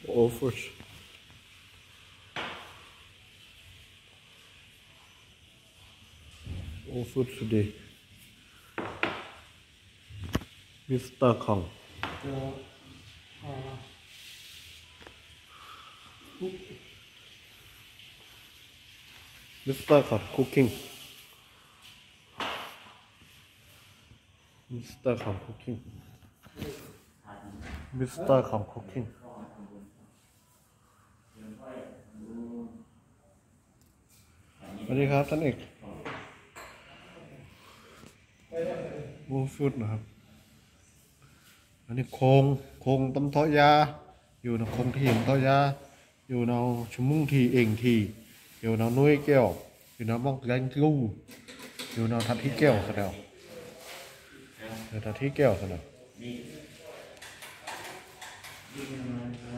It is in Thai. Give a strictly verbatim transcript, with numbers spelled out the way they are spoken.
offers offer today มิสเตอร์คองมิสเตอร์คองคุกกิ้งมิสเตอร์คองคุกกิ้งมิสเตอร์คองคุกกิ้งสวัสดีครับท่านเอกบูฟุตนะครับอันนี้โคงโคงตำทอยาอยู่ในโคงที่ตำทอยาอยู่ในชุ่มมุ่งทีเองทีอยู่ในนุ้ยแก้วอยู่ในบ้องแรงกู้อยู่ในทัดที่แก้วสะเดาในทัดที่แก้วสะเดา